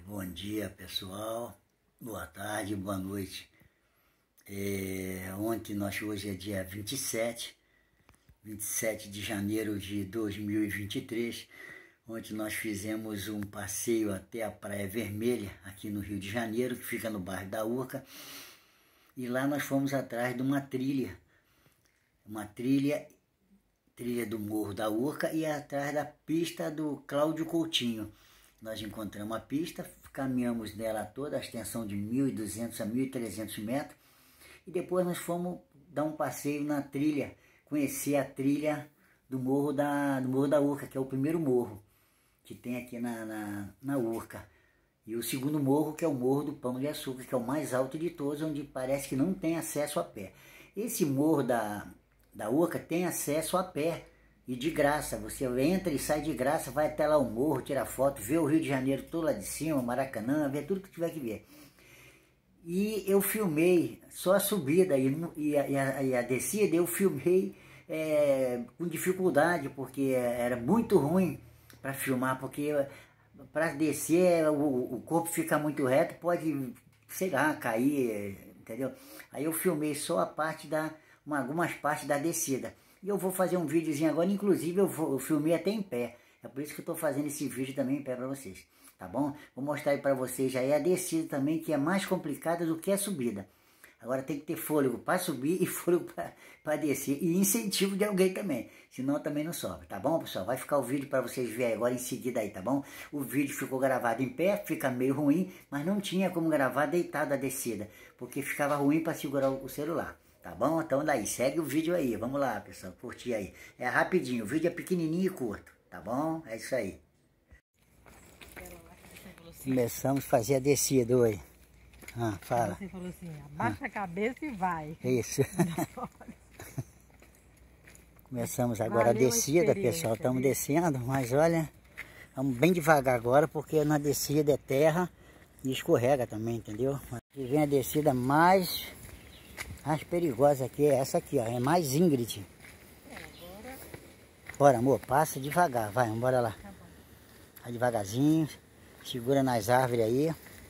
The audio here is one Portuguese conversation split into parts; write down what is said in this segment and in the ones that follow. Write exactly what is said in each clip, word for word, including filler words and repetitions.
Bom dia, pessoal. Boa tarde, boa noite. É, ontem, nós, hoje é dia vinte e sete, vinte e sete de janeiro de dois mil e vinte e três. Ontem nós fizemos um passeio até a Praia Vermelha, aqui no Rio de Janeiro, que fica no bairro da Urca. E lá nós fomos atrás de uma trilha, uma trilha, trilha do Morro da Urca e atrás da pista do Cláudio Coutinho. Nós encontramos a pista, caminhamos nela toda a extensão de mil e duzentos a mil e trezentos metros e depois nós fomos dar um passeio na trilha, conhecer a trilha do Morro da, do Morro da Urca, que é o primeiro morro que tem aqui na, na, na Urca. E o segundo morro, que é o Morro do Pão de Açúcar, que é o mais alto de todos, onde parece que não tem acesso a pé. Esse morro da, da Urca tem acesso a pé, e de graça, você entra e sai de graça, vai até lá o morro, tira foto, vê o Rio de Janeiro todo lá de cima, Maracanã, vê tudo que tiver que ver. E eu filmei só a subida e, e, a, e, a, e a descida eu filmei é, com dificuldade, porque era muito ruim para filmar, porque para descer o, o corpo fica muito reto, pode, sei lá, cair, entendeu? Aí eu filmei só a parte da, uma, algumas partes da descida. E eu vou fazer um videozinho agora, inclusive eu, vou, eu filmei até em pé. É por isso que eu estou fazendo esse vídeo também em pé para vocês, tá bom? Vou mostrar aí para vocês aí a descida também, que é mais complicada do que a subida. Agora tem que ter fôlego para subir e fôlego para descer. E incentivo de alguém também, senão também não sobe, tá bom, pessoal? Vai ficar o vídeo para vocês verem agora em seguida aí, tá bom? O vídeo ficou gravado em pé, fica meio ruim, mas não tinha como gravar deitado a descida, porque ficava ruim para segurar o celular. Tá bom? Então daí, segue o vídeo aí. Vamos lá, pessoal, curtir aí. É rapidinho, o vídeo é pequenininho e curto, tá bom? É isso aí. Começamos a fazer a descida hoje. Ah, fala. Você falou assim, abaixa ah. a cabeça e vai. Isso. Começamos agora Valeu a descida, a pessoal. Estamos descendo, mas olha, vamos bem devagar agora, porque na descida é terra e escorrega também, entendeu? E vem a descida mais... mais perigosa aqui é essa aqui, ó. É mais íngreme. É, agora... Bora, amor, passa devagar. Vai, vamos embora lá. Tá bom. Vai devagarzinho. Segura nas árvores aí.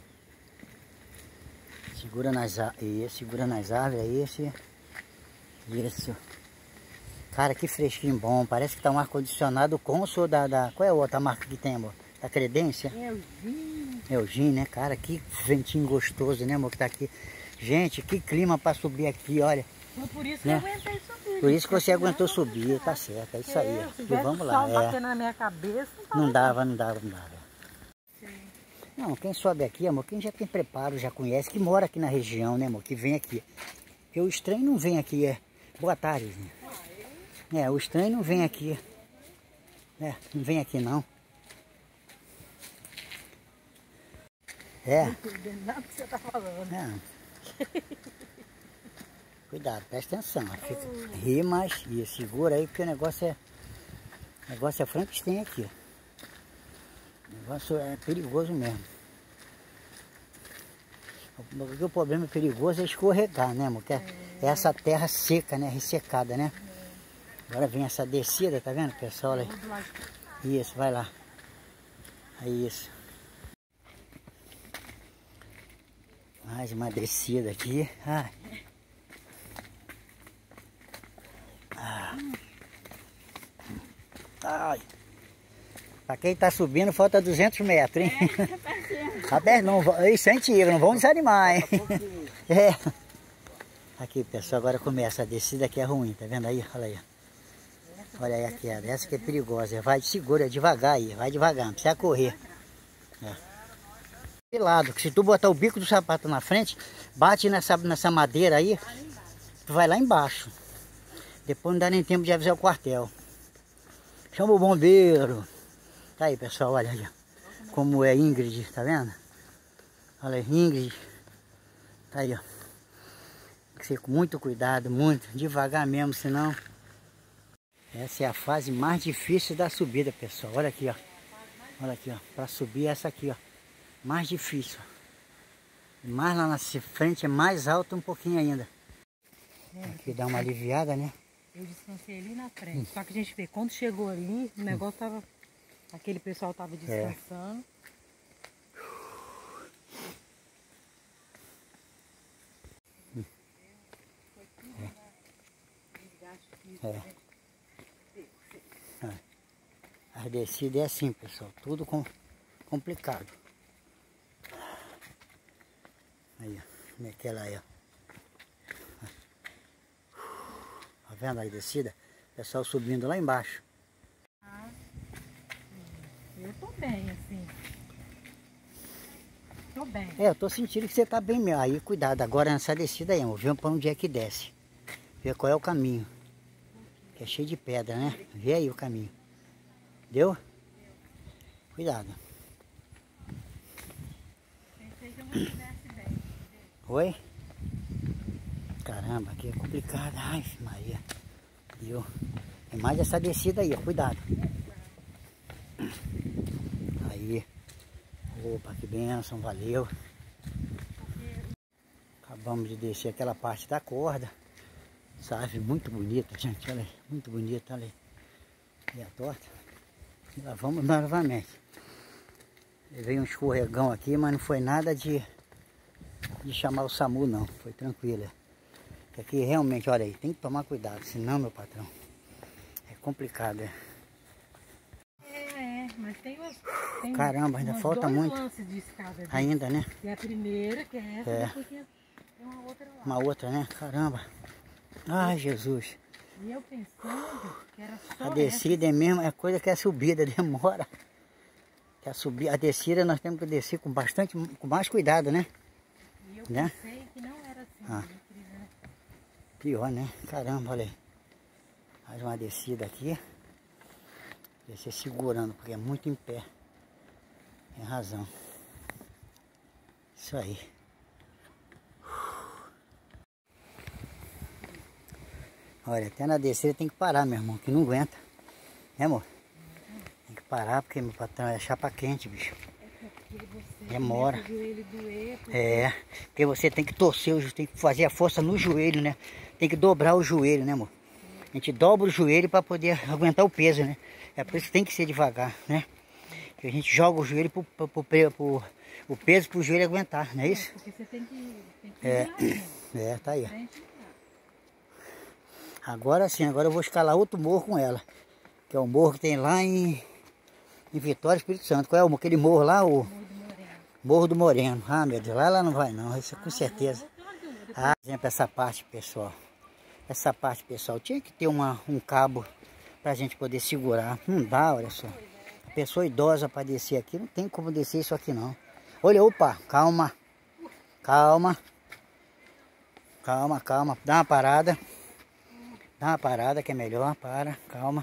Segura nas árvores. Segura nas árvores aí. Esse... Isso. Cara, que fresquinho bom. Parece que tá um ar-condicionado Consul da, da... Qual é a outra marca que tem, amor? Da Credência? Eugene. Eugene, né? Cara, que ventinho gostoso, né, amor? Que tá aqui. Gente, que clima para subir aqui, olha. Foi por isso que né? eu aguentei subir. Por isso que você aguentou subir, tá certo, é isso aí. Se e vamos lá. O sol batendo na minha cabeça, não, não dava, não dava, não dava. Sim. Não, quem sobe aqui, amor, quem já tem preparo, já conhece, que mora aqui na região, né, amor, que vem aqui. Porque o estranho não vem aqui, é. Boa tarde, né? É, o estranho não vem aqui. É, não vem aqui não. É. Não entendo nada que você tá falando. É. Cuidado, presta atenção. Fica, ri, mas e segura aí, porque o negócio é. O negócio é Frankenstein aqui. O negócio é perigoso mesmo. O, o problema é perigoso é escorregar, né, amor? Que é, é essa terra seca, né? Ressecada, né? Agora vem essa descida, tá vendo, pessoal? Olha aí. Isso, vai lá. Aí, isso. Mais uma descida aqui. Ai. Ah. Ai. Pra quem tá subindo falta duzentos metros, hein? É, tá perto, não. Incentiva, não vamos desanimar, hein? É. Aqui, pessoal, agora começa a descida que é ruim, tá vendo aí? Olha aí. Olha aí a queda. Essa que é perigosa. Vai, segura devagar aí, vai devagar, não precisa correr. É. Lado, que se tu botar o bico do sapato na frente, bate nessa, nessa madeira aí, tu vai lá embaixo. Depois não dá nem tempo de avisar o quartel. Chama o bombeiro. Tá aí, pessoal, olha aí. Como é Ingrid, tá vendo? Olha aí, Ingrid. Tá aí, ó. Tem que ser com muito cuidado, muito, devagar mesmo, senão... Essa é a fase mais difícil da subida, pessoal. Olha aqui, ó. Olha aqui, ó. Pra subir essa aqui, ó. Mais difícil. Mais lá na frente é mais alto um pouquinho ainda. É, aqui dá uma aliviada, né? Eu descansei ali na frente. Hum. Só que a gente vê, quando chegou ali, o negócio tava... Aquele pessoal tava descansando. É. Ah. As descidas é assim, pessoal, tudo com, complicado. Aí, ó, naquela aí, ó. Tá vendo a descida? O pessoal subindo lá embaixo. Ah, eu tô bem, assim. Tô bem. É, eu tô sentindo que você tá bem mesmo. Aí, cuidado, agora nessa descida aí, vamos ver pra onde é que desce. Ver qual é o caminho. Que é cheio de pedra, né? Vê aí o caminho. Deu? Cuidado. Pensei que eu não estivesse bem. Oi? Caramba, aqui é complicado. Ai, Maria. Viu? É mais essa descida aí, ó. Cuidado. Aí. Opa, que bênção, valeu. Acabamos de descer aquela parte da corda. Essa árvore muito bonita, gente. Olha aí, muito bonita, olha aí. E a torta. E lá vamos novamente. Veio um escorregão aqui, mas não foi nada de, de chamar o SAMU não. Foi tranquilo. Aqui realmente, olha aí, tem que tomar cuidado, senão, meu patrão, é complicado, é. É, é, mas tem uns... Tem Caramba, ainda uns falta dois muito. lances de escada aqui. Ainda, né? Tem a primeira, que é essa, É. depois tem uma outra lá. Uma outra, né? Caramba. Ai, Jesus. E eu pensando que era só A descida é mesmo, é coisa que é subida, demora. Que a subida, a descida nós temos que descer com bastante, com mais cuidado, né? essa. E eu Né? pensei que não era assim. Ah. Incrível, né? Pior, né? Caramba, olha aí. Mais uma descida aqui. Descer segurando, porque é muito em pé. Tem razão. Isso aí. Olha, até na descida tem que parar, meu irmão, que não aguenta. Né, amor? Tem que parar, porque meu patrão é chapa quente, bicho. É porque você Demora. começa o joelho doer, porque... É, porque você tem que torcer, o jo- tem que fazer a força no joelho, né? Tem que dobrar o joelho, né, amor? A gente dobra o joelho para poder aguentar o peso, né? É por isso que tem que ser devagar, né? Que a gente joga o joelho pro, pro, pro, pro, pro o peso pro joelho aguentar, não é isso? Porque você tem que... Tem que É. virar, né? É, tá aí. ó. Frente, não. Agora sim, agora eu vou escalar outro morro com ela. Que é o morro que tem lá em, em Vitória, Espírito Santo. Qual é o morro? Aquele morro lá, o Morro do Moreno. Morro do Moreno. Ah, meu Deus, lá ela não vai não, isso com certeza. Ah, por exemplo, essa parte, pessoal. Essa parte, pessoal, tinha que ter uma, um cabo pra gente poder segurar. Não dá, olha só. Pessoa idosa para descer aqui, não tem como descer isso aqui não. Olha, opa, calma. Calma. Calma, calma. Dá uma parada. Dá uma parada que é melhor. Para, calma.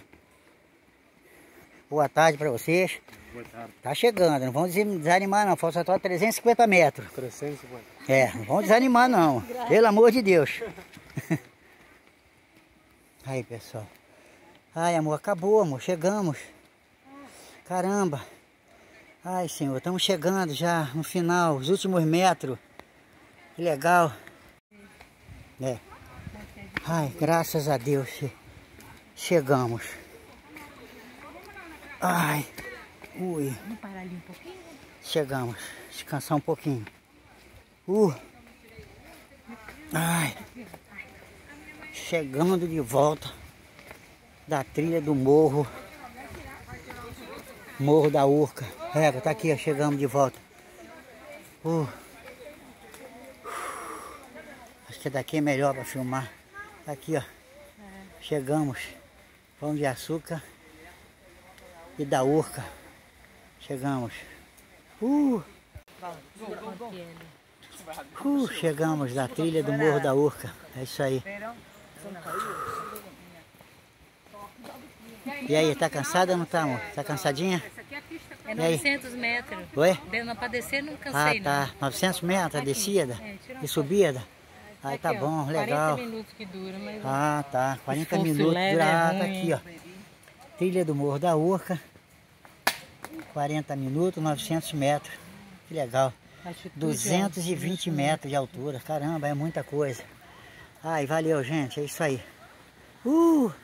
Boa tarde para vocês. Boa tarde. Tá chegando, não vamos desanimar não. Falta só trezentos e cinquenta metros. trezentos e cinquenta. É, não vamos desanimar não. Pelo amor de Deus. Aí, pessoal. Ai, amor, acabou, amor. Chegamos. Caramba. Ai, Senhor, estamos chegando já no final, os últimos metros. Que legal. É. Ai, graças a Deus. che- Chegamos. Ai. Ui. Vamos parar ali um pouquinho? Chegamos. Descansar um pouquinho. Uh. Ai. Chegando de volta da trilha do morro. Morro da Urca. É, tá aqui, ó, chegamos de volta. Uh. Acho que daqui é melhor para filmar. Tá aqui, ó. Chegamos. Pão de açúcar e da Urca. Chegamos. Uh. Uh, chegamos da trilha do Morro da Urca. É isso aí. E aí, tá cansada ou não tá, amor? Tá cansadinha? É E aí? novecentos metros. Oi? Para descer não Ah, cansei, tá. novecentos metros, Aqui. descida É, tira uma e subida. Aí tá Aqui, ó, bom, legal. quarenta minutos que dura, mas... Ah, tá. quarenta Esforço minutos. leve é Ah, tá ruim, aqui, hein? ó. Trilha do Morro da Urca. quarenta minutos, novecentos metros. Que legal. altitude, duzentos e ó, vinte metros de altura. Caramba, é muita coisa. Ai, valeu, gente. É isso aí. Uh!